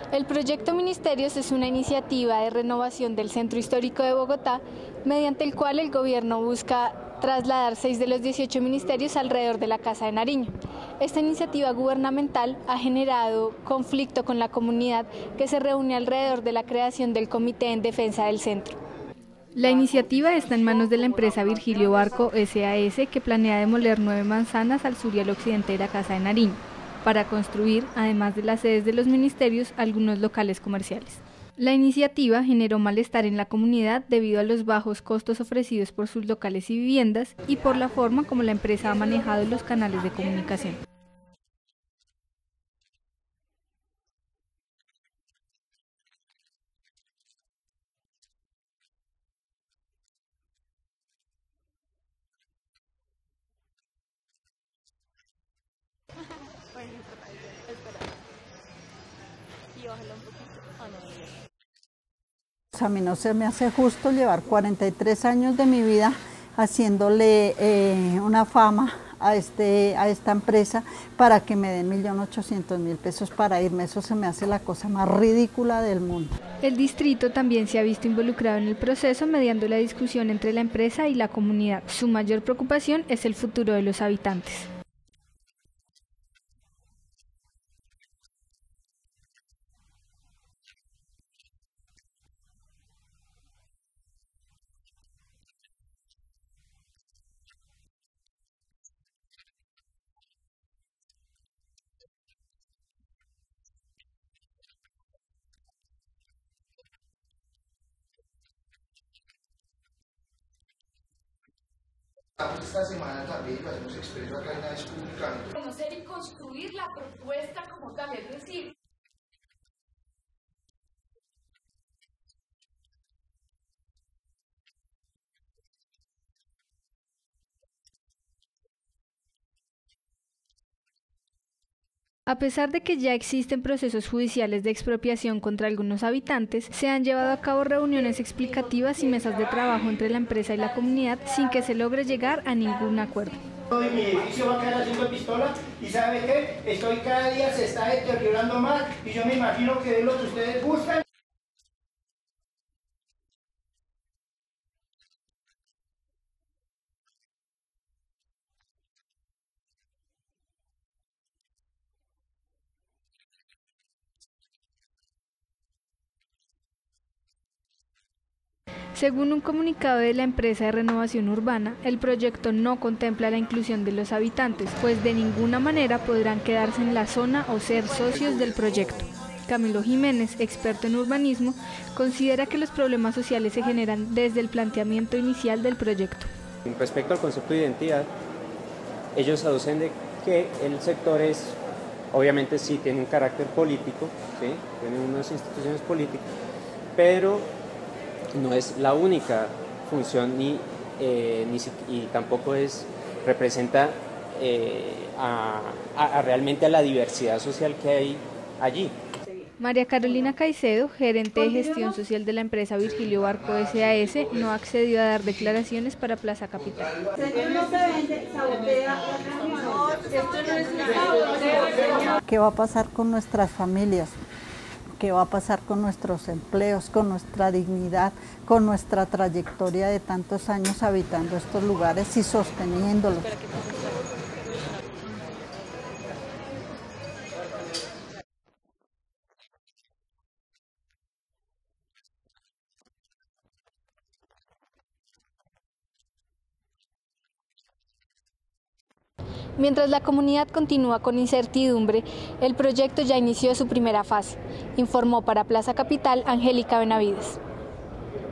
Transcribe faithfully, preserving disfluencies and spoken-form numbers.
El proyecto Ministerios es una iniciativa de renovación del Centro Histórico de Bogotá, mediante el cual el gobierno busca trasladar seis de los dieciocho ministerios alrededor de la Casa de Nariño. Esta iniciativa gubernamental ha generado conflicto con la comunidad que se reúne alrededor de la creación del Comité en Defensa del Centro. La iniciativa está en manos de la empresa Virgilio Barco S A S, que planea demoler nueve manzanas al sur y al occidente de la Casa de Nariño, para construir, además de las sedes de los ministerios, algunos locales comerciales. La iniciativa generó malestar en la comunidad debido a los bajos costos ofrecidos por sus locales y viviendas y por la forma como la empresa ha manejado los canales de comunicación. A mí no se me hace justo llevar cuarenta y tres años de mi vida haciéndole eh, una fama a, este, a esta empresa para que me den un millón ochocientos mil pesos para irme. Eso se me hace la cosa más ridícula del mundo. El distrito también se ha visto involucrado en el proceso mediando la discusión entre la empresa y la comunidad. Su mayor preocupación es el futuro de los habitantes. Esta semana también lo hacemos expreso acá en la vez pública. Conocer y construir la propuesta como tal, es decir, A pesar de que ya existen procesos judiciales de expropiación contra algunos habitantes, se han llevado a cabo reuniones explicativas y mesas de trabajo entre la empresa y la comunidad sin que se logre llegar a ningún acuerdo. Mi edificio va a quedar haciendo pistola y ¿sabe qué? Estoy cada día se está deteriorando más y yo me imagino que es lo que ustedes buscan. Según un comunicado de la empresa de renovación urbana, el proyecto no contempla la inclusión de los habitantes, pues de ninguna manera podrán quedarse en la zona o ser socios del proyecto. Camilo Jiménez, experto en urbanismo, considera que los problemas sociales se generan desde el planteamiento inicial del proyecto. Respecto al concepto de identidad, ellos aducen de que el sector es, obviamente sí tiene un carácter político, ¿sí? Tiene unas instituciones políticas, pero no es la única función ni, eh, ni y tampoco es representa eh, a, a, a realmente a la diversidad social que hay allí. María Carolina Caicedo, gerente de gestión social de la empresa Virgilio Barco S A S, no accedió a dar declaraciones para Plaza Capital. ¿Qué va a pasar con nuestras familias? ¿Qué va a pasar con nuestros empleos, con nuestra dignidad, con nuestra trayectoria de tantos años habitando estos lugares y sosteniéndolos? Mientras la comunidad continúa con incertidumbre, el proyecto ya inició su primera fase, informó para Plaza Capital Angélica Benavides.